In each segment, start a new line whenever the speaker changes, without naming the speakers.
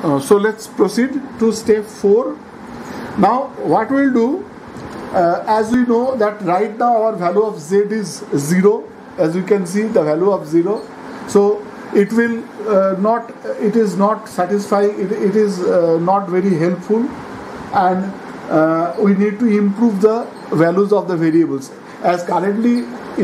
So let's proceed to step 4. Now what we'll do, as we know that right now our value of z is 0, as you can see the value of 0. So it will it is not satisfying, it is not very helpful, and we need to improve the values of the variables, as currently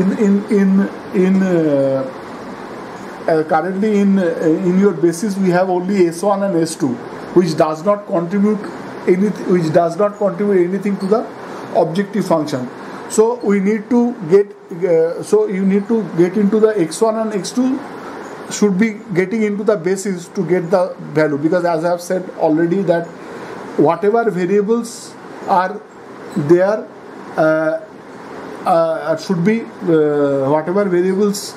in your basis we have only S1 and S2, which does not contribute anything to the objective function. So we need to get you need to get into the x1 and x2 should be getting into the basis to get the value, because as I have said already that whatever variables are there should be whatever variables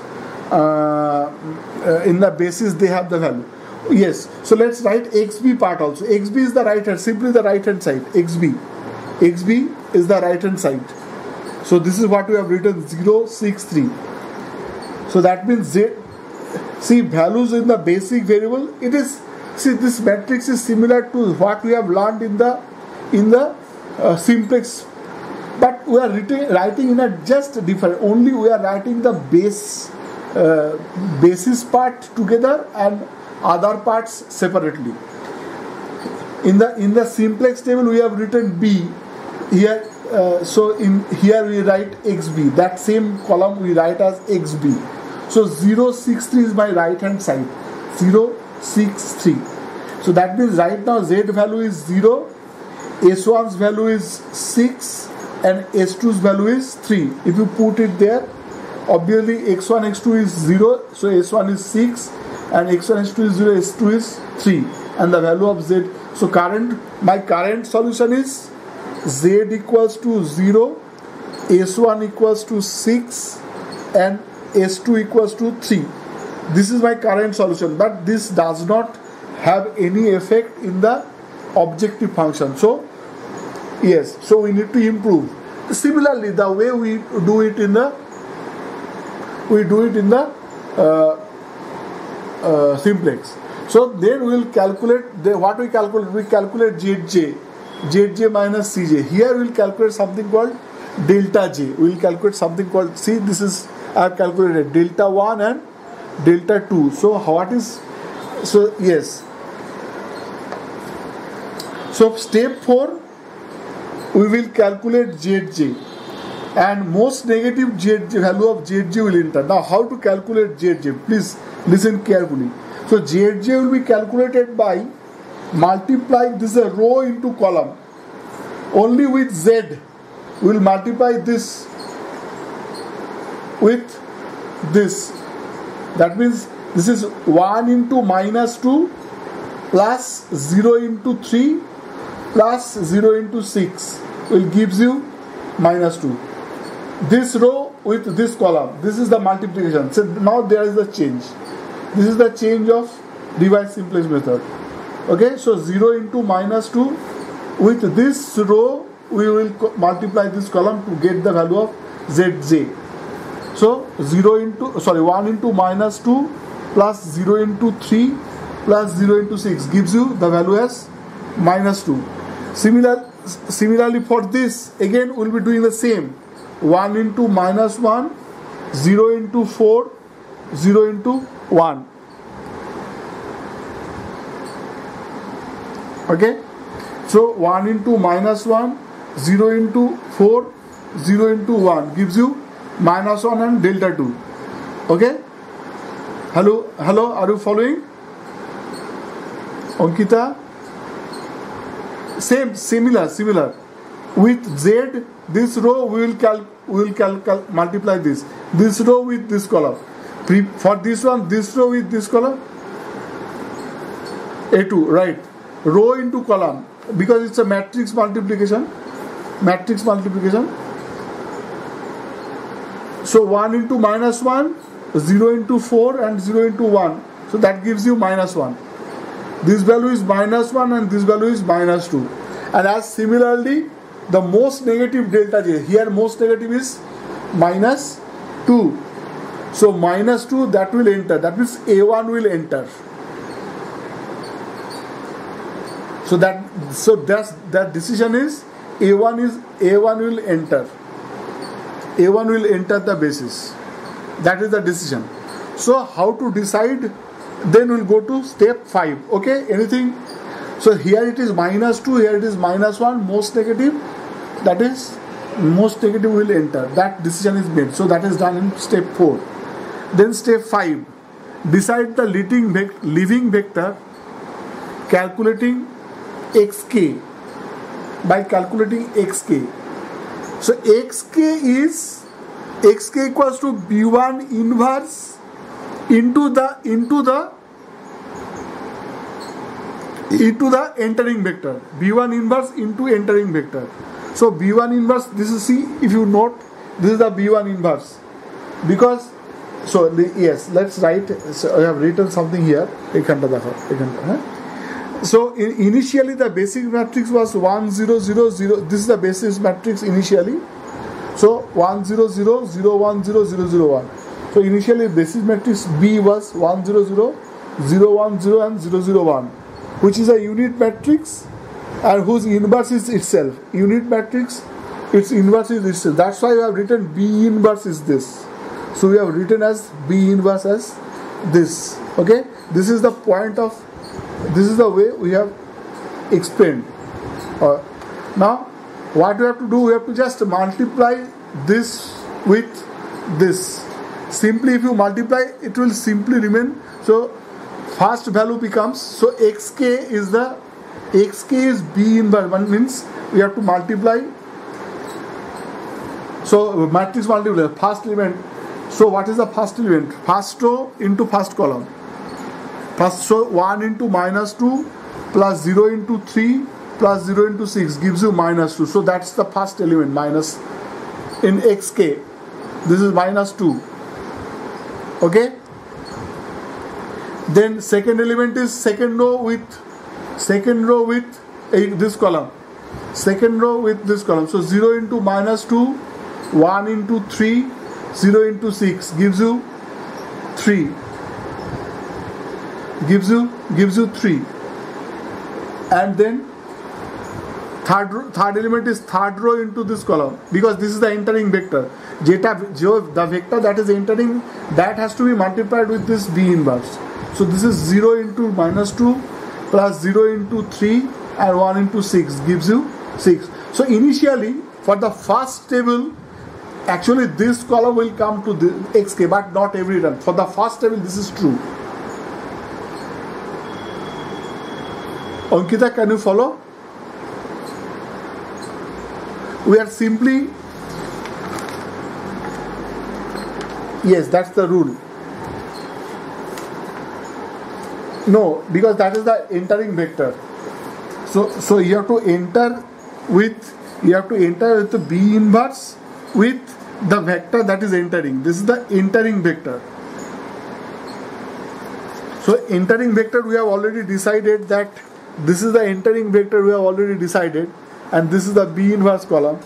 in the basis they have the value. Yes, so let's write xb part also. Xb is the right hand, simply the right hand side. xb is the right hand side. So this is what we have written, 0, 6, 3. So that means z. See, values in the basic variable, it is, see, this matrix is similar to what we have learned in the simplex, but we are writing in a just different, only we are writing the basis part together and other parts separately. In the simplex table we have written b here, so in here we write xb, that same column we write as xb. So 0, 6, 3 is my right hand side, 0, 6, 3. So that means right now z value is 0, s1's value is 6 and s2's value is 3. If you put it there, obviously x1, x2 is 0, so s1 is 6 and x1, x2 is 0, s2 is 3, and the value of z. So my current solution is z equals to 0, s1 equals to 6 and s2 equals to 3. This is my current solution, but this does not have any effect in the objective function. So yes, so we need to improve. Similarly, the way we do it in the simplex. So then we will calculate what we calculate. We calculate zj minus cj. Here we will calculate something called delta j. We will calculate something called, see, this is, I have calculated delta 1 and delta 2. So what is, so yes. So step 4, we will calculate zj, and most negative value of zj will enter. Now how to calculate zj? Please listen carefully. So zj will be calculated by multiplying this row into column. Only with z we will multiply this with this. That means this is 1 into minus 2 plus 0 into 3 plus 0 into 6 will gives you minus 2. This row with this column, this is the multiplication. So now there is the change. This is the change of divide simplex method. Okay, so 0 into minus 2, with this row we will multiply this column to get the value of zj. So 1 into minus 2 plus 0 into 3 plus 0 into 6 gives you the value as minus 2. Similarly for this, again we will be doing the same. 1 into minus 1, 0 into 4, 0 into 1. Okay, so 1 into minus 1, 0 into 4, 0 into 1 gives you minus 1 and delta 2. Okay, hello, are you following? Ankita? Similar. With z, this row we will multiply this row with this column. For this one, this row with this column, A2, right? Row into column, because it's a matrix multiplication. So 1 into minus 1, 0 into 4 and 0 into 1. So that gives you minus 1. This value is minus 1 and this value is minus 2. And as similarly, the most negative delta j, here most negative is minus 2. So minus 2, that will enter. That means A1 will enter. So that decision is A1 will enter. A1 will enter the basis. That is the decision. So how to decide? Then we'll go to step 5. Okay, anything? So here it is -2, here it is -1, most negative. That is, most negative will enter. That decision is made. So that is done in step 4. Then step 5. Decide the leaving vector calculating xk. By calculating xk. So xk equals to b1 inverse into the entering vector. b1 inverse into entering vector. So b1 inverse, this is, see, if you note, this is the b1 inverse. Because, so yes, let's write. So I have written something here. So initially the basic matrix was 1 0 0 0. This is the basis matrix initially. So 1 0 0 0 1 0 0 0 1. So initially basis matrix B was 1 0 0 0 1 0 and 0 0 1, which is a unit matrix and whose inverse is itself. Unit matrix, its inverse is itself. That's why we have written B inverse is this. So we have written as B inverse as this. Okay, this is the point of. This is the way we have explained. Now, what we have to do? We have to just multiply this with this. Simply, if you multiply, it will simply remain. So, first value becomes, so xk is B inverse. One means we have to multiply. So matrix multiply first element. So what is the first element? First row into first column. First, so 1 into -2 plus 0 into 3 plus 0 into 6 gives you -2. So that's the first element, minus in xk. This is -2. Okay. Then second element is second row with this column. Second row with this column. So 0 into -2, 1 into 3, 0 into 6 gives you 3. Gives you 3. And then third element is third row into this column, because this is the entering vector. The vector that is entering, that has to be multiplied with this B inverse. So this is 0 into -2 plus 0 into 3 and 1 into 6 gives you 6. So initially for the first table, actually this column will come to the xk, but not every time. For the first table this is true. Ankita, can you follow? We are simply, yes, that's the rule. No, because that is the entering vector. So you have to enter with the B inverse with the vector that is entering. This is the entering vector. So entering vector, we have already decided that this is the entering vector, we have already decided, and this is the B inverse column.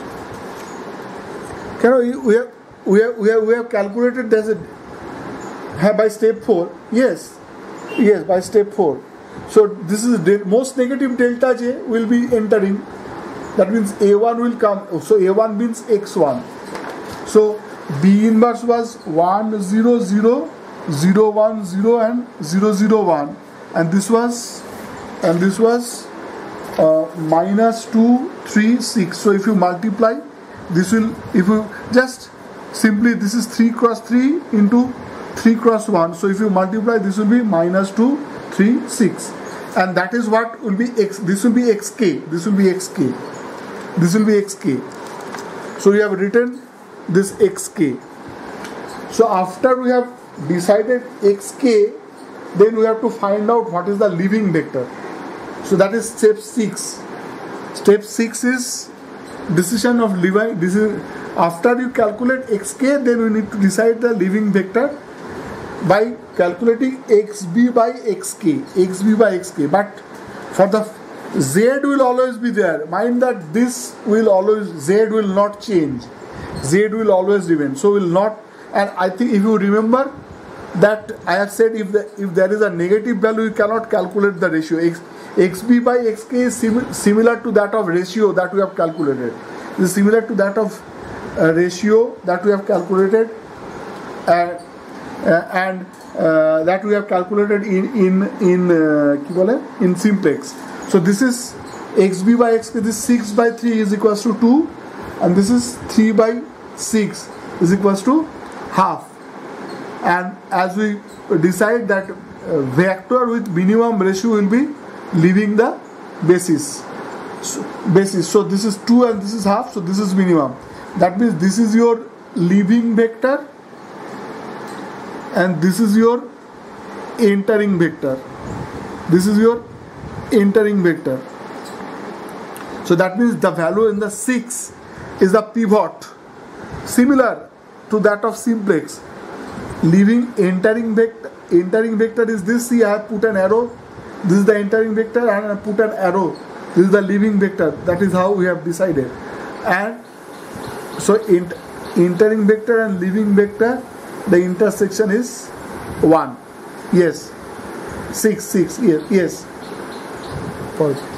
We have calculated this by step 4. Yes, by step 4. So this is most negative delta J will be entering. That means A1 will come. So A1 means X1. So B inverse was 1 0 0 0 1 0 and 0 0 1, and this was -2 3 6. So if you multiply, this will, if you just simply, this is 3 cross 3 into 3 cross 1. So if you multiply, this will be -2 3 6, and that is what will be x. This will be xk. This will be xk. This will be xk. So we have written this xk. So after we have decided xk, then we have to find out what is the leaving vector. So that is step 6. Step 6 is decision of leaving. This is after you calculate xk, then we need to decide the leaving vector by calculating xb by xk. But for the z will always be there. Mind that this will always, z will not change. Z will always remain. So will not. And I think if you remember, that I have said if there is a negative value, you cannot calculate the ratio. Xb by xk is similar to that of ratio that we have calculated. It is similar to that of ratio that we have calculated, and that we have calculated in simplex. So this is xb by xk. This 6 by 3 is equals to 2, and this is 3 by 6 is equals to half. And as we decide that vector with minimum ratio will be leaving the basis. So this is 2 and this is half, so this is minimum. That means this is your leaving vector and this is your entering vector. This is your entering vector. So that means the value in the 6 is the pivot, similar to that of simplex. Leaving entering vector is this. See, I have put an arrow. This is the entering vector, and I put an arrow. This is the leaving vector. That is how we have decided. And so entering vector and leaving vector, the intersection is 1. Yes. 6. Yes. Pause.